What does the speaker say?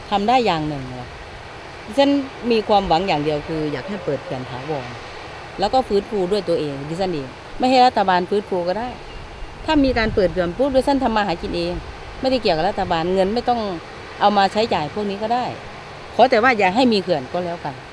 ทำได้อย่างหนึ่งเลยดิฉันมีความหวังอย่างเดียวคืออยากให้เปิดเขื่อนถาวรแล้วก็ฟื้นฟูด้วยตัวเองดิฉันเองไม่ให้รัฐบาลฟื้นฟูก็ได้ถ้ามีการเปิดเขื่อนปุ๊บดิฉันทำมาหากินเองไม่ได้เกี่ยวกับรัฐบาลเงินไม่ต้องเอามาใช้จ่ายพวกนี้ก็ได้ขอแต่ว่าอย่าให้มีเขื่อนก็แล้วกัน